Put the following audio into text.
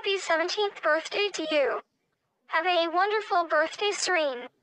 Happy 17th birthday to you. Have a wonderful birthday, Sireen.